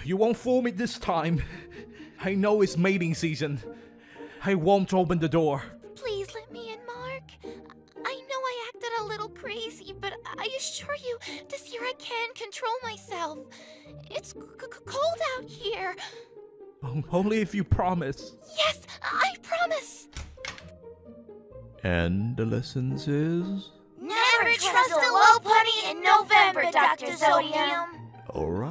You won't fool me this time. I know it's mating season. I won't open the door. Please let me in, Mark. I know I acted a little crazy, but I assure you, this year I can control myself. It's cold out here. Only if you promise. Yes, I promise. And the lessons is? Never trust a Lopunny in November, Dr.Xodium. Alright.